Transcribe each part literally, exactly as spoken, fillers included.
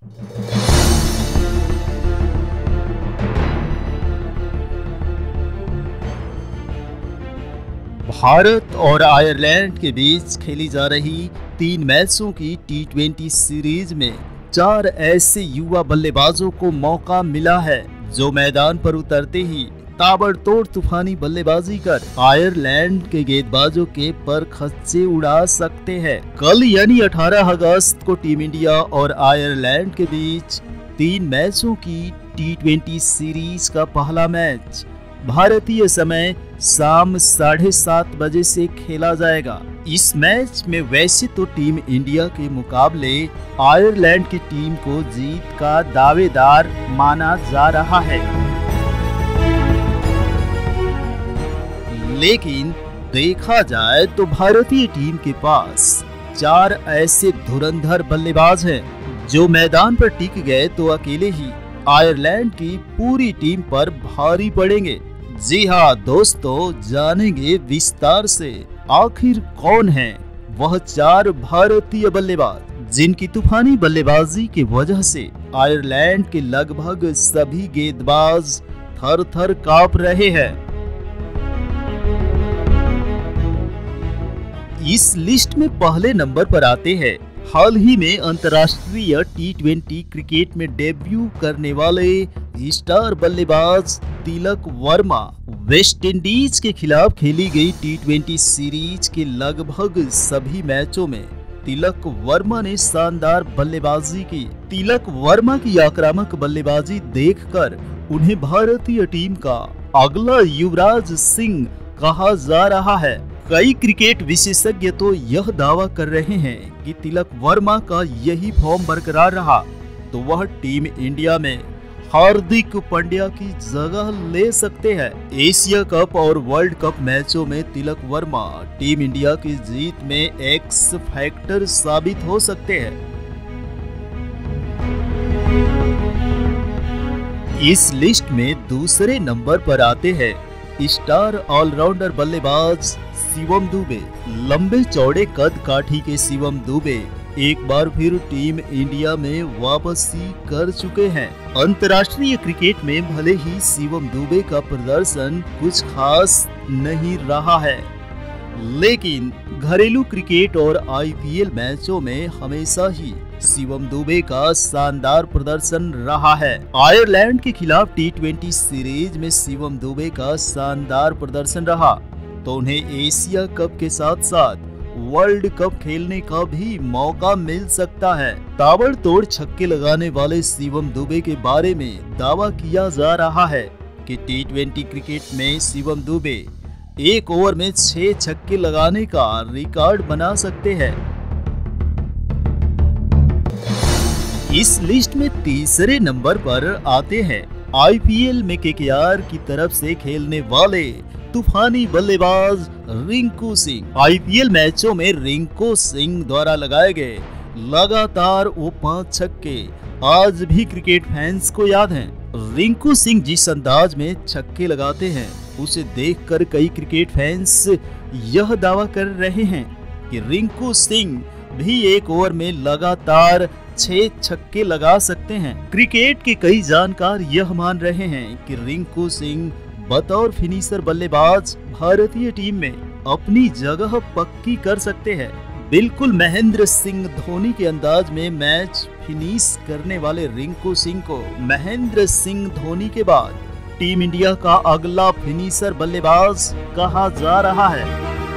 भारत और आयरलैंड के बीच खेली जा रही तीन मैचों की टी ट्वेंटी सीरीज में चार ऐसे युवा बल्लेबाजों को मौका मिला है जो मैदान पर उतरते ही ताबड़तोड़ तूफानी बल्लेबाजी कर आयरलैंड के गेंदबाजों के पर खच्चे उड़ा सकते हैं। कल यानी अठारह अगस्त को टीम इंडिया और आयरलैंड के बीच तीन मैचों की टी ट्वेंटी सीरीज का पहला मैच भारतीय समय शाम साढ़े सात बजे से खेला जाएगा। इस मैच में वैसे तो टीम इंडिया के मुकाबले आयरलैंड की टीम को जीत का दावेदार माना जा रहा है, लेकिन देखा जाए तो भारतीय टीम के पास चार ऐसे धुरंधर बल्लेबाज हैं जो मैदान पर टिक गए तो अकेले ही आयरलैंड की पूरी टीम पर भारी पड़ेंगे। जी हाँ दोस्तों, जानेंगे विस्तार से आखिर कौन है वह चार भारतीय बल्लेबाज जिनकी तूफानी बल्लेबाजी की वजह से आयरलैंड के लगभग सभी गेंदबाज थर थर कांप रहे हैं। इस लिस्ट में पहले नंबर पर आते हैं हाल ही में अंतर्राष्ट्रीय टी ट्वेंटी क्रिकेट में डेब्यू करने वाले स्टार बल्लेबाज तिलक वर्मा। वेस्ट इंडीज के खिलाफ खेली गई टी ट्वेंटी सीरीज के लगभग सभी मैचों में तिलक वर्मा ने शानदार बल्लेबाजी की। तिलक वर्मा की आक्रामक बल्लेबाजी देखकर उन्हें भारतीय टीम का अगला युवराज सिंह कहा जा रहा है। कई क्रिकेट विशेषज्ञ तो यह दावा कर रहे हैं कि तिलक वर्मा का यही फॉर्म बरकरार रहा तो वह टीम इंडिया में हार्दिक पांड्या की जगह ले सकते हैं। एशिया कप और वर्ल्ड कप मैचों में तिलक वर्मा टीम इंडिया की जीत में एक्स फैक्टर साबित हो सकते हैं। इस लिस्ट में दूसरे नंबर पर आते हैं स्टार ऑलराउंडर बल्लेबाज शिवम दुबे। लंबे चौड़े कद काठी के शिवम दुबे एक बार फिर टीम इंडिया में वापसी कर चुके हैं। अंतर्राष्ट्रीय क्रिकेट में भले ही शिवम दुबे का प्रदर्शन कुछ खास नहीं रहा है, लेकिन घरेलू क्रिकेट और आई पी एल मैचों में हमेशा ही शिवम दुबे का शानदार प्रदर्शन रहा है। आयरलैंड के खिलाफ टी ट्वेंटी सीरीज में शिवम दुबे का शानदार प्रदर्शन रहा तो उन्हें एशिया कप के साथ साथ वर्ल्ड कप खेलने का भी मौका मिल सकता है। ताबड़तोड़ छक्के लगाने वाले शिवम दुबे के बारे में दावा किया जा रहा है कि टी ट्वेंटी क्रिकेट में शिवम दुबे एक ओवर में छह छक्के लगाने का रिकॉर्ड बना सकते हैं। इस लिस्ट में तीसरे नंबर पर आते हैं आई पी एल में के के आर की तरफ से खेलने वाले तूफानी बल्लेबाज Rinku Singh. I P L मैचों में रिंकू सिंह द्वारा लगाए गए लगातार वो पांच छक्के आज भी क्रिकेट फैंस को याद हैं। रिंकू सिंह जिस अंदाज में छक्के लगाते हैं उसे देखकर कई क्रिकेट फैंस यह दावा कर रहे हैं कि रिंकू सिंह भी एक ओवर में लगातार छह छक्के लगा सकते हैं। क्रिकेट के कई जानकार यह मान रहे हैं कि रिंकू सिंह बतौर फिनिशर बल्लेबाज भारतीय टीम में अपनी जगह पक्की कर सकते हैं। बिल्कुल महेंद्र सिंह धोनी के अंदाज में मैच फिनिश करने वाले रिंकू सिंह को महेंद्र सिंह धोनी के बाद टीम इंडिया का अगला फिनिशर बल्लेबाज कहा जा रहा है।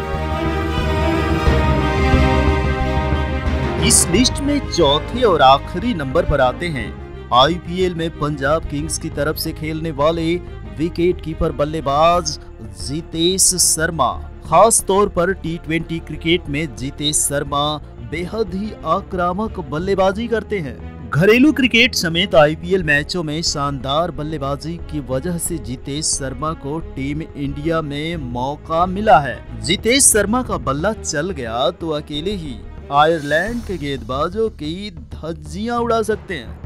इस लिस्ट में चौथे और आखिरी नंबर पर आते हैं आई पी एल में पंजाब किंग्स की तरफ से खेलने वाले विकेट कीपर बल्लेबाज जितेश शर्मा। खास तौर पर टी ट्वेंटी क्रिकेट में जितेश शर्मा बेहद ही आक्रामक बल्लेबाजी करते हैं। घरेलू क्रिकेट समेत आई पी एल मैचों में शानदार बल्लेबाजी की वजह से जितेश शर्मा को टीम इंडिया में मौका मिला है। जितेश शर्मा का बल्ला चल गया तो अकेले ही आयरलैंड के गेंदबाजों की धज्जियां उड़ा सकते हैं।